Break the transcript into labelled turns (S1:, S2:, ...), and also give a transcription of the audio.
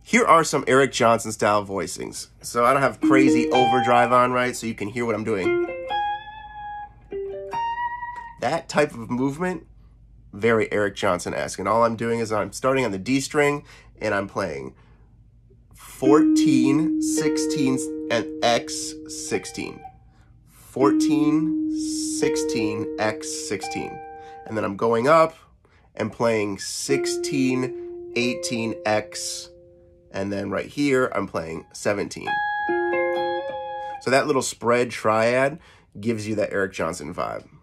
S1: Here are some Eric Johnson style voicings. So I don't have crazy overdrive on, right? So you can hear what I'm doing. That type of movement, very Eric Johnson-esque. And all I'm doing is I'm starting on the D string and I'm playing 14, 16, and X 16. 14, 16, X 16. And then I'm going up and playing 16, 18, X, and then right here I'm playing 17. So that little spread triad gives you that Eric Johnson vibe.